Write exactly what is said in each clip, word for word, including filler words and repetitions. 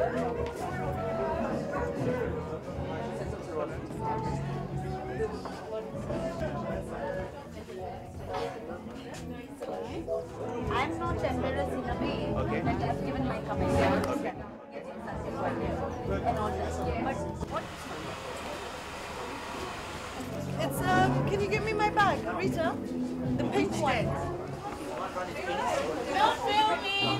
I'm not embarrassed in a way okay. that I've given my comments okay. and all that. But what? It's uh, can you give me my bag, Rita? The pink one. Don't film me.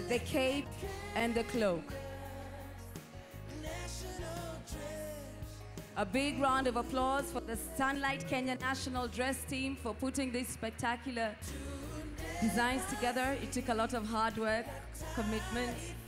the cape, and the cloak. A big round of applause for the Sunlight Kenya National Dress team for putting these spectacular designs together. It took a lot of hard work, commitment,